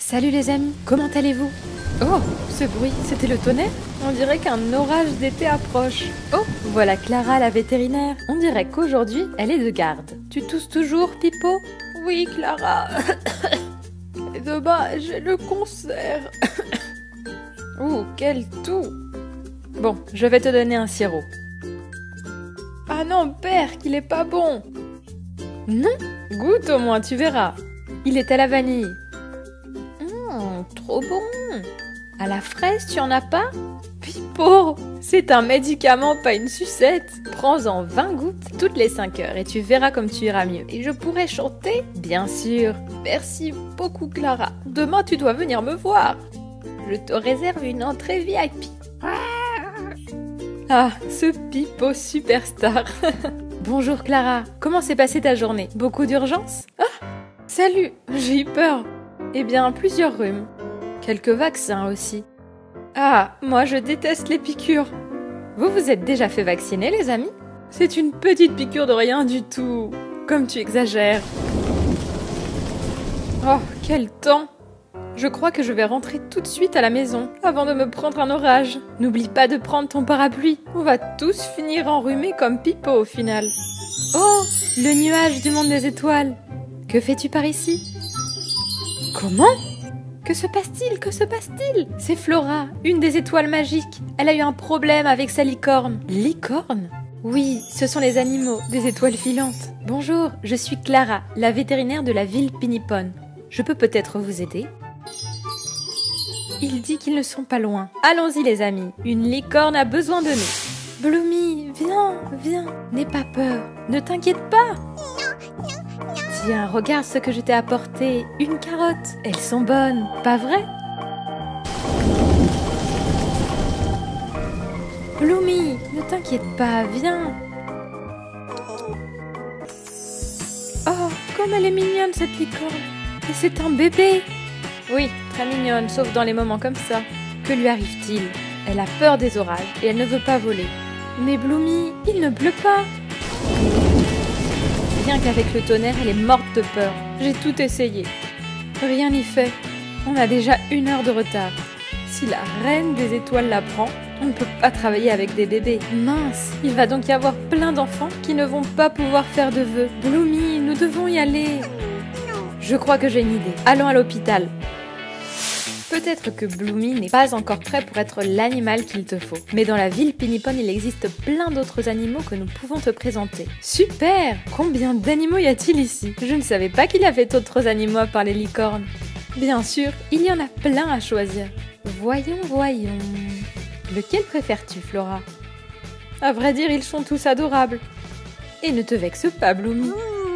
Salut les amis, comment allez-vous? Oh, ce bruit, c'était le tonnerre? On dirait qu'un orage d'été approche. Oh, voilà Clara la vétérinaire. On dirait qu'aujourd'hui, elle est de garde. Tu tousses toujours, Pipo? Oui, Clara. Et demain, j'ai le concert. Ouh, quel toux. Bon, je vais te donner un sirop. Ah non, père, qu'il est pas bon. Non, goûte au moins, tu verras. Il est à la vanille. Trop bon. À la fraise, tu en as pas? Pipo, c'est un médicament, pas une sucette. Prends-en 20 gouttes toutes les 5 heures et tu verras comme tu iras mieux. Et je pourrais chanter? Bien sûr. Merci beaucoup, Clara. Demain, tu dois venir me voir. Je te réserve une entrée VIP. Ah, ce Pipo superstar. Bonjour, Clara. Comment s'est passée ta journée? Beaucoup d'urgence? Ah, salut, j'ai eu peur. Eh bien, plusieurs rhumes. Quelques vaccins aussi. Ah, moi je déteste les piqûres. Vous vous êtes déjà fait vacciner, les amis? C'est une petite piqûre de rien du tout. Comme tu exagères. Oh, quel temps! Je crois que je vais rentrer tout de suite à la maison, avant de me prendre un orage. N'oublie pas de prendre ton parapluie. On va tous finir enrhumés comme Pipo au final. Oh, le nuage du monde des étoiles. Que fais-tu par ici? Comment? Que se passe-t-il? Que se passe-t-il? C'est Flora, une des étoiles magiques. Elle a eu un problème avec sa licorne. Licorne? Oui, ce sont les animaux des étoiles filantes. Bonjour, je suis Clara, la vétérinaire de la ville Pinipone. Je peux peut-être vous aider? Il dit qu'ils ne sont pas loin. Allons-y les amis, une licorne a besoin de nous. Bloomy, viens, n'aie pas peur, ne t'inquiète pas. Tiens, regarde ce que je t'ai apporté, une carotte. Elles sont bonnes, pas vrai? Bloomy, ne t'inquiète pas, viens. Oh, comme elle est mignonne cette licorne. Et c'est un bébé. Oui, très mignonne, sauf dans les moments comme ça. Que lui arrive-t-il? Elle a peur des orages et elle ne veut pas voler. Mais Bloomy, il ne pleut pas. Rien qu'avec le tonnerre, elle est morte de peur. J'ai tout essayé. Rien n'y fait. On a déjà 1 heure de retard. Si la reine des étoiles la prend, on ne peut pas travailler avec des bébés. Mince, il va donc y avoir plein d'enfants qui ne vont pas pouvoir faire de vœux. Bloomy, nous devons y aller. Je crois que j'ai une idée. Allons à l'hôpital. Peut-être que Bloomy n'est pas encore prêt pour être l'animal qu'il te faut. Mais dans la ville Pinipone, il existe plein d'autres animaux que nous pouvons te présenter. Super! Combien d'animaux y a-t-il ici? Je ne savais pas qu'il y avait d'autres animaux à part les licornes. Bien sûr, il y en a plein à choisir. Voyons. Lequel préfères-tu, Flora? À vrai dire, ils sont tous adorables. Et ne te vexe pas, Bloomy.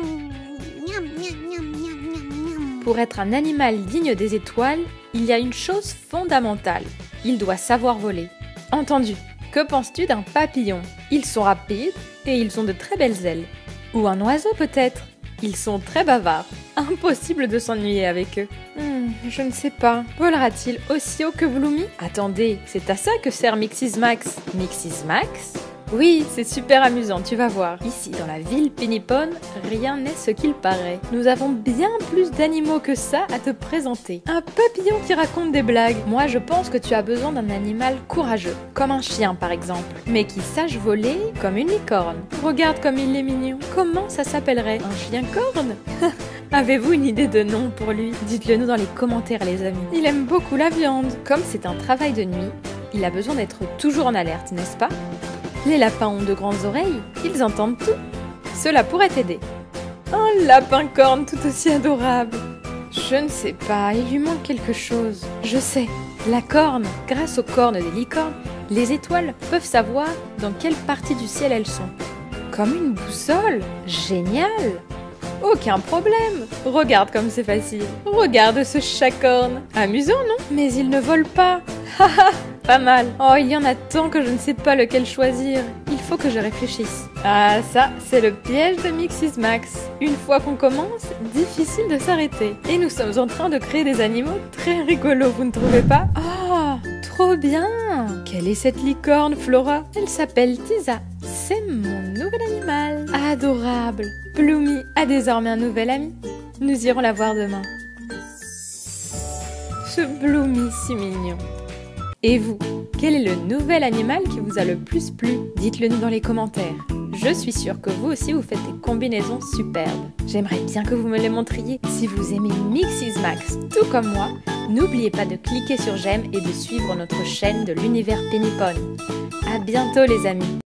Pour être un animal digne des étoiles, il y a une chose fondamentale. Il doit savoir voler. Entendu. Que penses-tu d'un papillon? Ils sont rapides et ils ont de très belles ailes. Ou un oiseau peut-être? Ils sont très bavards. Impossible de s'ennuyer avec eux. Je ne sais pas. Volera-t-il aussi haut que Bloomy? Attendez, c'est à ça que sert Mixis Max. Mixis Max? Oui, c'est super amusant, tu vas voir. Ici, dans la ville Pinipone, rien n'est ce qu'il paraît. Nous avons bien plus d'animaux que ça à te présenter. Un papillon qui raconte des blagues. Moi, je pense que tu as besoin d'un animal courageux, comme un chien par exemple, mais qui sache voler comme une licorne. Regarde comme il est mignon. Comment ça s'appellerait? Un chien-corne? Avez-vous une idée de nom pour lui? Dites-le nous dans les commentaires, les amis. Il aime beaucoup la viande. Comme c'est un travail de nuit, il a besoin d'être toujours en alerte, n'est-ce pas? Les lapins ont de grandes oreilles, ils entendent tout. Cela pourrait t'aider. Un lapin-corne tout aussi adorable. Je ne sais pas, il lui manque quelque chose. Je sais, la corne. Grâce aux cornes des licornes, les étoiles peuvent savoir dans quelle partie du ciel elles sont. Comme une boussole. Génial! Aucun problème. Regarde comme c'est facile. Regarde ce chat-corne. Amusant, non? Mais il ne vole pas. Haha. Pas mal. Oh, il y en a tant que je ne sais pas lequel choisir. Il faut que je réfléchisse. Ah, ça, c'est le piège de Mixis Max. Une fois qu'on commence, difficile de s'arrêter. Et nous sommes en train de créer des animaux très rigolos, vous ne trouvez pas? Ah, trop bien! Quelle est cette licorne, Flora? Elle s'appelle Tisa. C'est mon nouvel animal. Adorable. Bloomy a désormais un nouvel ami. Nous irons la voir demain. Ce Bloomy si mignon. Et vous, quel est le nouvel animal qui vous a le plus plu? Dites-le nous dans les commentaires. Je suis sûre que vous aussi vous faites des combinaisons superbes. J'aimerais bien que vous me les montriez. Si vous aimez Mix's Max tout comme moi, n'oubliez pas de cliquer sur j'aime et de suivre notre chaîne de l'univers Pennypon. À bientôt les amis.